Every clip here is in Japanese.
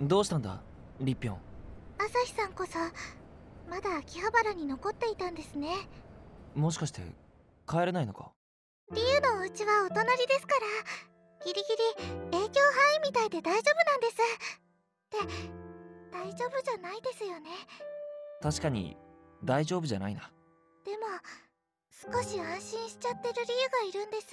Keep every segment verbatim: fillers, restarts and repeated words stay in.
どうしたんだリッピョン。 朝日さんこそまだ秋葉原に残っていたんですね。 もしかして帰れないのか？ リュウのお家はお隣ですから、ギリギリ影響範囲みたいで大丈夫なんです。って大丈夫じゃないですよね。 確かに大丈夫じゃないな。 でも少し安心しちゃってるリュウがいるんです。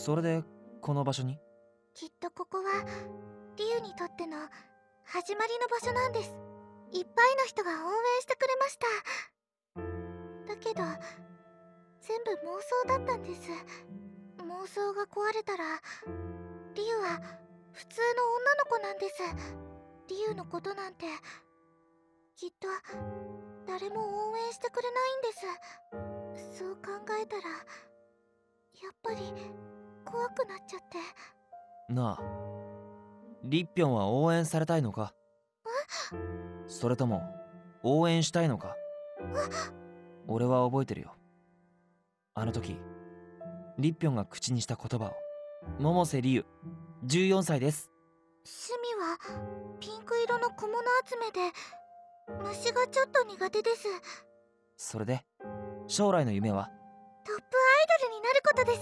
それでこの場所に？ きっとここはリュウにとっての始まりの場所なんです。いっぱいの人が応援してくれました。だけど全部妄想だったんです。妄想が壊れたらリュウは普通の女の子なんです。リュウのことなんてきっと誰も応援してくれないんです。そう考えたらやっぱり怖くなっちゃって。 なあ、リッピョンは応援されたいのか？それとも応援したいのか？俺は覚えてるよ。あの時リッピョンが口にした言葉を。百瀬リュウ、じゅうよんさいです。 趣味はピンク色の小物集めで虫がちょっと苦手です。 それで将来の夢は？ トップアイドルになることです。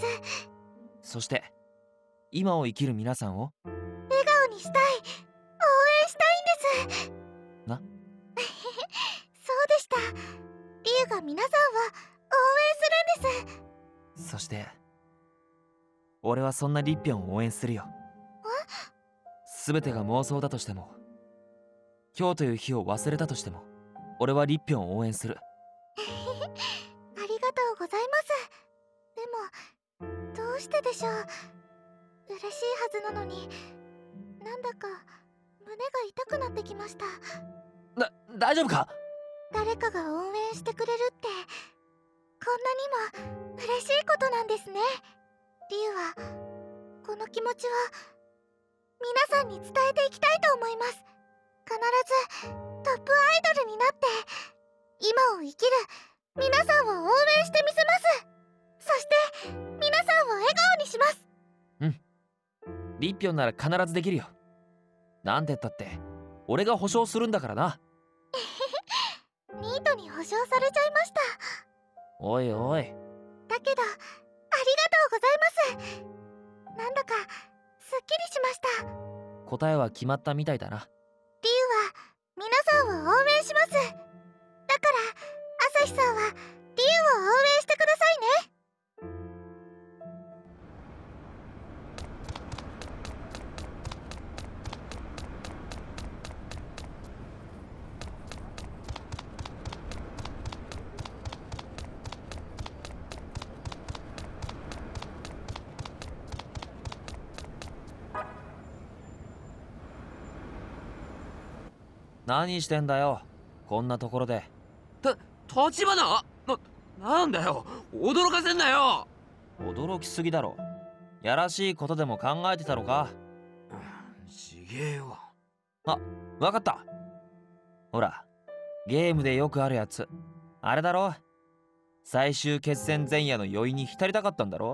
そして今を生きる皆さんを笑顔にしたい、応援したいんです。 なそうでした。リュウが皆さんを応援するんです。 そして俺はそんなリッピョンを応援するよ。全てが妄想だとしても、今日という日を忘れたとしても、俺はリッピョンを応援する。 ありがとうございます。でもどうしてでしょう。嬉しいはずなのになんだか胸が痛くなってきました。 だ、大丈夫か？ 誰かが応援してくれるってこんなにも嬉しいことなんですね。リュウはこの気持ちを皆さんに伝えていきたいと思います。必ずトップアイドルになって今を生きる皆さんを応援してみせます。そして皆さんを笑顔にします。 うん、リッピョンなら必ずできるよ。なんて言ったって俺が保証するんだからな。 ニートに保証されちゃいました。 おいおい。 だけどありがとうございます。なんだかすっきりしました。 答えは決まったみたいだな。 リュウは皆さんを応援します。だから朝日さんはリュウを応援してくださいね。 何してんだよこんなところで。 た、立花？な、なんだよ、驚かせんなよ。 驚きすぎだろ。やらしいことでも考えてたのか？ ちげえよ。 あ、わかった。ほらゲームでよくあるやつ、あれだろ。最終決戦前夜の酔いに浸りたかったんだろ。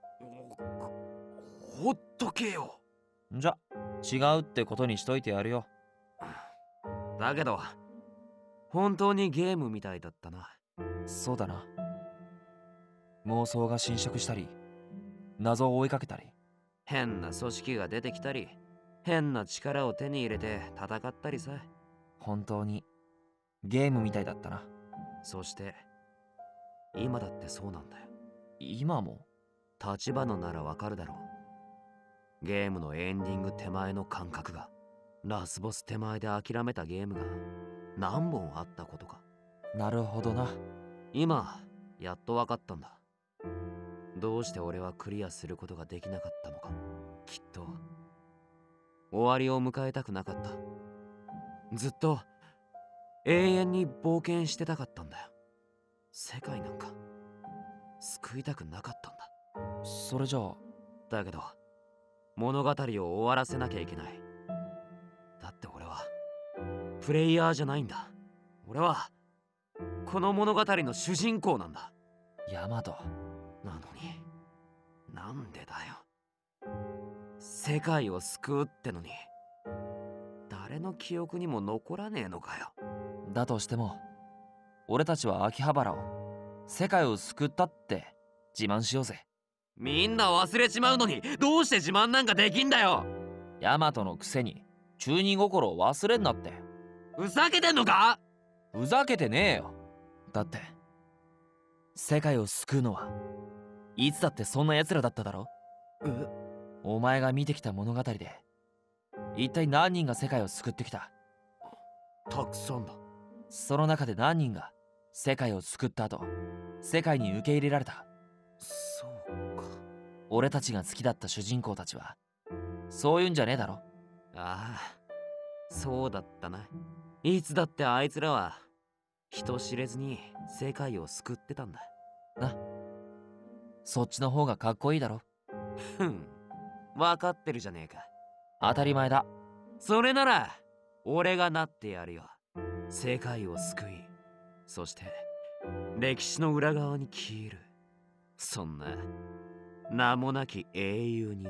ほっとけよ。 じゃ違うってことにしといてやるよ。 だけど本当にゲームみたいだったな。 そうだな。妄想が侵食したり謎を追いかけたり、 変な組織が出てきたり変な力を手に入れて戦ったりさ。 本当にゲームみたいだったな。 そして今だってそうなんだよ。 今も？ 立花ならわかるだろう。ゲームのエンディング手前の感覚が、ラスボス手前で諦めたゲームが何本あったことか。 なるほどな。 今やっとわかったんだ。どうして俺はクリアすることができなかったのか。きっと終わりを迎えたくなかった。ずっと永遠に冒険してたかったんだよ。世界なんか救いたくなかったんだ。 それじゃあ。 だけど物語を終わらせなきゃいけない。だって俺はプレイヤーじゃないんだ。俺はこの物語の主人公なんだ。 ヤマト。 なのになんでだよ。世界を救うってのに誰の記憶にも残らねえのかよ。 だとしても俺たちは秋葉原を、世界を救ったって自慢しようぜ。 みんな忘れちまうのにどうして自慢なんかできんだよ。 ヤマトのくせに中二心を忘れんなって。 ふざけてんのか？ ふざけてねえよ。だって世界を救うのはいつだってそんな奴らだっただろ。 え？ お前が見てきた物語で一体何人が世界を救ってきた？ たくさんだ。 その中で何人が世界を救った後世界に受け入れられた？ そうか。 俺たちが好きだった主人公たちはそういうんじゃねえだろ。 ああ、そうだったな。いつだってあいつらは人知れずに世界を救ってたんだな。そっちの方がかっこいいだろ。 ふん、分かってるじゃねえか。 当たり前だ。 それなら俺がなってやるよ。世界を救い、そして歴史の裏側に消える、そんな名もなき英雄にな。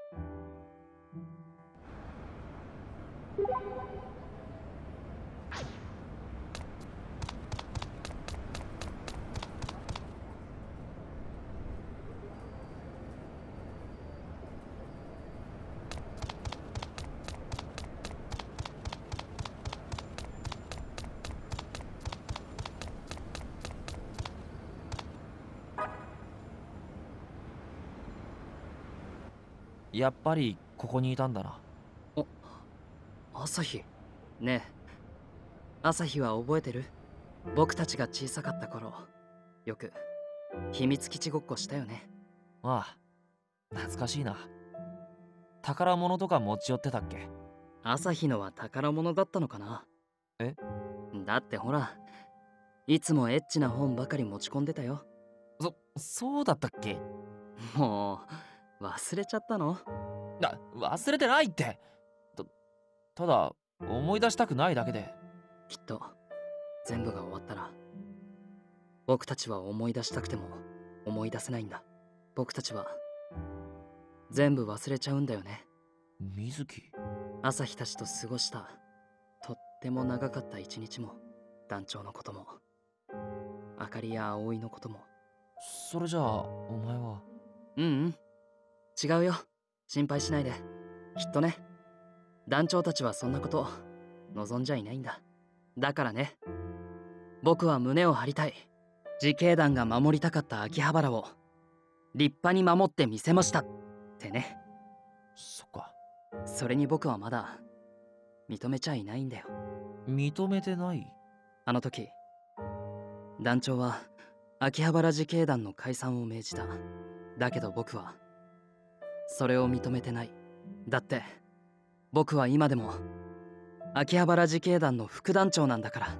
やっぱりここにいたんだな。 朝日。ねえ、朝日は覚えてる？僕たちが小さかった頃よく秘密基地ごっこしたよね。 ああ、懐かしいな。宝物とか持ち寄ってたっけ？ 朝日のは宝物だったのかな。 え？ だってほら、いつもエッチな本ばかり持ち込んでたよ。 そ、そうだったっけ？ もう忘れちゃったの？ な、忘れてないって。た、ただ思い出したくないだけで。 きっと全部が終わったら僕たちは思い出したくても思い出せないんだ。僕たちは全部忘れちゃうんだよね。 水木。 朝日たちと過ごしたとっても長かった一日も、団長のこともあかりや葵のことも。 それじゃあお前は？ うんうん、違うよ。心配しないで。きっとね、団長たちはそんなこと望んじゃいないんだ。だからね、僕は胸を張りたい。自警団が守りたかった秋葉原を立派に守ってみせましたってね。 そっか。 それに僕はまだ認めちゃいないんだよ。 認めてない？ あの時団長は秋葉原自警団の解散を命じた。だけど僕はそれを認めてない。だって僕は今でも秋葉原自警団の副団長なんだから。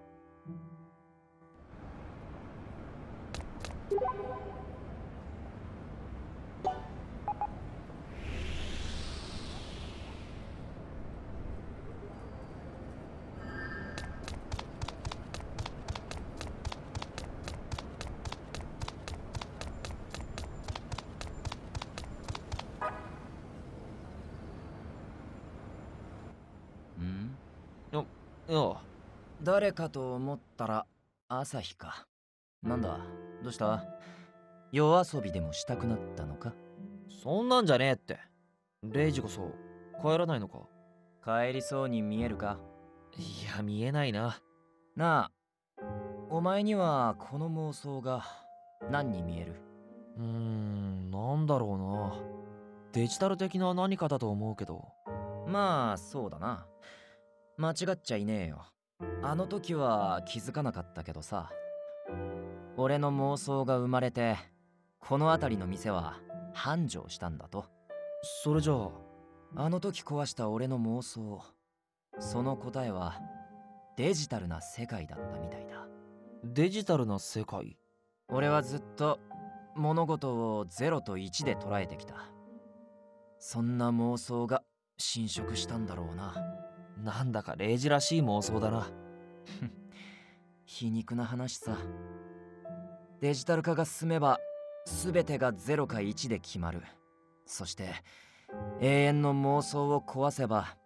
よ。 誰かと思ったら朝日か。なんだ、どうした？夜遊びでもしたくなったのか？ そんなんじゃねえって。レイジこそ帰らないのか？ 帰りそうに見えるか？ いや、見えないな。 なあ、お前にはこの妄想が何に見える？ うーん、なんだろうな。デジタル的な何かだと思うけど。 まあそうだな。間違っちゃいねえよ。あの時は気づかなかったけどさ、俺の妄想が生まれてこの辺りの店は繁盛したんだと。 それじゃああの時壊した俺の妄想、その答えはデジタルな世界だったみたいだ。 デジタルな世界？ 俺はずっと物事をゼロといちで捉えてきた。そんな妄想が侵食したんだろうな。 なんだかレイジらしい妄想だな。 皮肉な話さ。デジタル化が進めば全てがゼロかいちで決まる。そして永遠の妄想を壊せば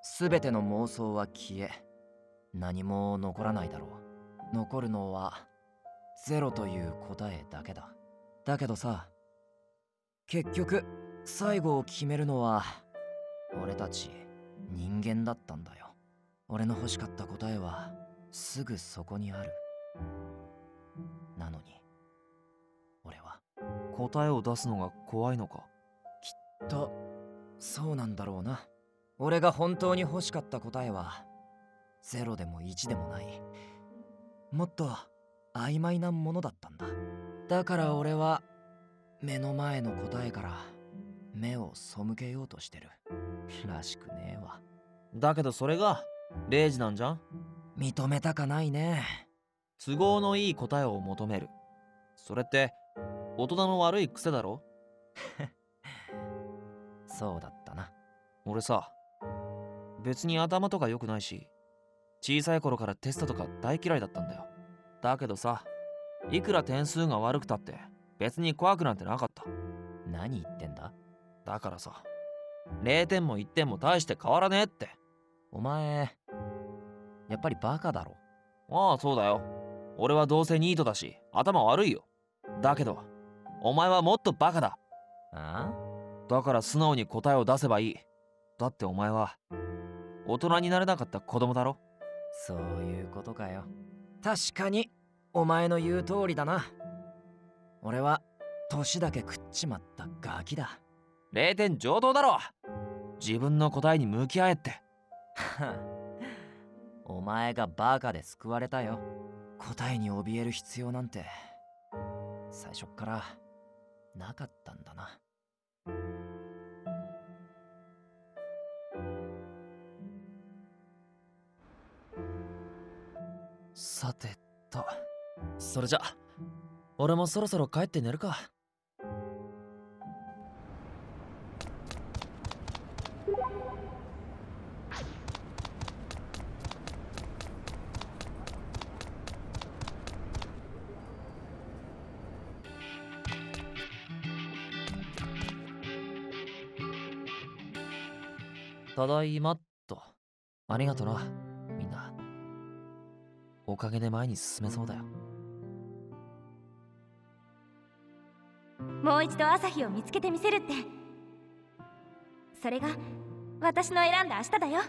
すべての妄想は消え、何も残らないだろう。残るのはゼロという答えだけだ。だけどさ、結局最後を決めるのは俺たち人間だったんだよ。俺の欲しかった答えはすぐそこにある。なのに俺は答えを出すのが怖いのか。 きっとそうなんだろうな。俺が本当に欲しかった答えはゼロでもいちでもない、もっと曖昧なものだったんだ。だから俺は目の前の答えから目を背けようとしてるらしくねえわ。 だけどそれがレイジなんじゃん。 認めたかないね。 都合のいい答えを求める、それって大人の悪い癖だろ。 そうだったな。 俺さ、別に頭とか良くないし、小さい頃からテストとか大嫌いだったんだよ。だけどさ、いくら点数が悪くたって別に怖くなんてなかった。 何言ってんだ。 だからさ、れいてんもいってんも大して変わらねえって。 お前やっぱりバカだろ。 ああ、そうだよ。俺はどうせニートだし頭悪いよ。だけどお前はもっとバカだ。 ああ、 だから素直に答えを出せばいい。だってお前は大人になれなかった子供だろ。 そういうことかよ。確かにお前の言う通りだな。俺は年だけ食っちまったガキだ。 れいてん上等だろ。自分の答えに向き合えって。 お前がバカで救われたよ。答えに怯える必要なんて最初っからなかったんだな。 さてと、それじゃ俺もそろそろ帰って寝るか。ただいまっと。ありがとな、みんな。おかげで前に進めそうだよ。 もう一度朝日を見つけてみせるって、それが私の選んだ明日だよ。リュウは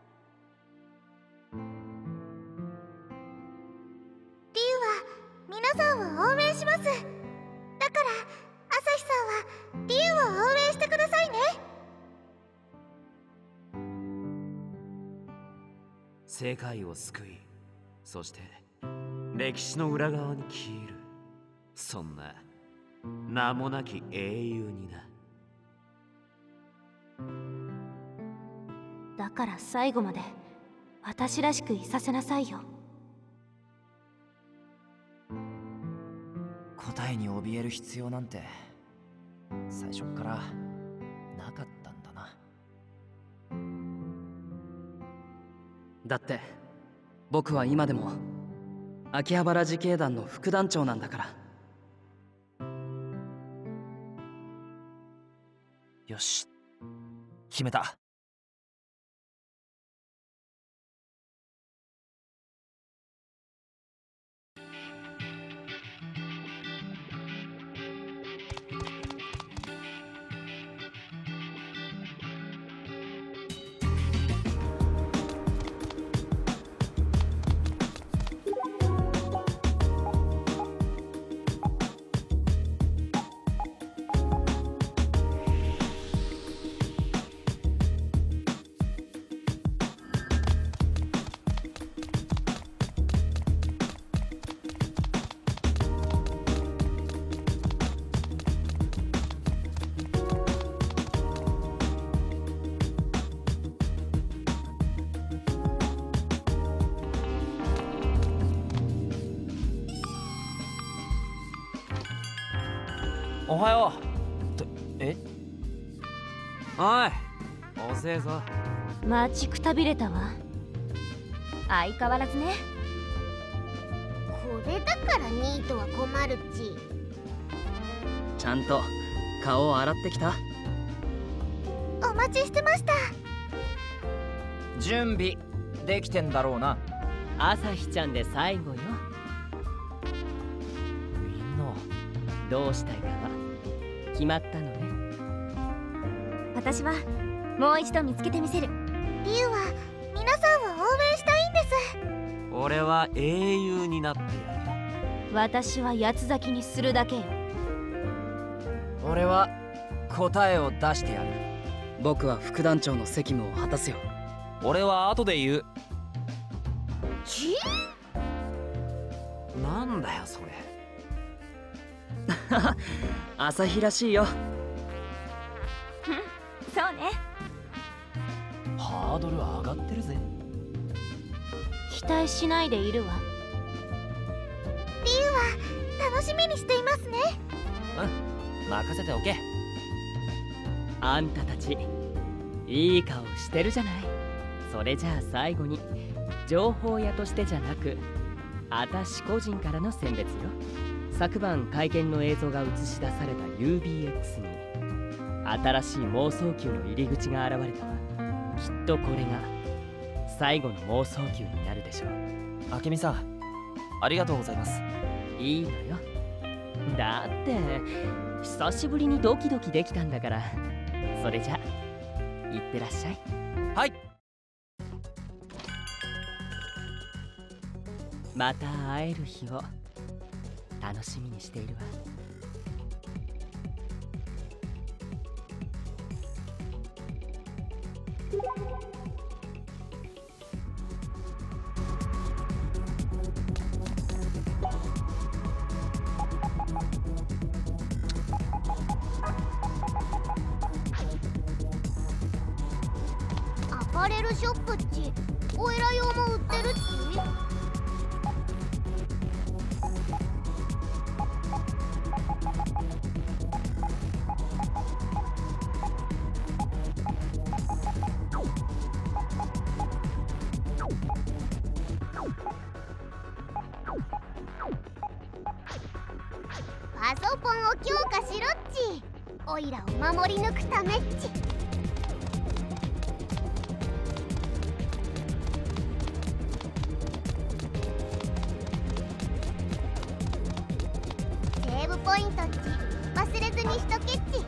皆さんを応援します。だから朝日さんはリュウを応援してくださいね。 世界を救い、そして歴史の裏側に消える、そんな名もなき英雄にな。 だから最後まで私らしくいさせなさいよ。 答えに怯える必要なんて最初っからなかったんだな。 だって僕は今でも秋葉原自警団の副団長なんだから。 よし、決めた。おはよう。ってえおい、遅えぞ。 待ちくたびれたわ。相変わらずね。 これだからニートは困るっち。 ちゃんと顔を洗ってきた？ お待ちしてました。 準備できてんだろうな。 朝日ちゃんで最後よ。 みんなどうしたいかは決まったのね。 私はもう一度見つけてみせる。リュウは皆さんを応援したいんです。 俺は英雄になってやる。 私は八つ咲きにするだけよ。 俺は答えを出してやる。 僕は副団長の責務を果たすよ。 俺は後で言う。 ちなんだよそれ。 朝日らしいよ。 そうね。 ハードル上がってるぜ。 期待しないでいるわ。リュウは楽しみにしていますね。 うん、任せておけ。 あんたたちいい顔してるじゃない。それじゃあ最後に情報屋としてじゃなくあたし個人からの選別よ。昨晩会見の映像が映し出された ユービーエックス に新しい妄想球の入り口が現れたわ。きっとこれが最後の妄想球になるでしょう。 明美さん、ありがとうございます。 いいのよ。だって久しぶりにドキドキできたんだから。それじゃいってらっしゃい。 はい。 また会える日を楽しみにしているわ。 アパレルショップっちおいら用も売ってるっち。パソコンを強化しろっち。おいらを守り抜くためっち。セーブポイントっち忘れずにしとけっち。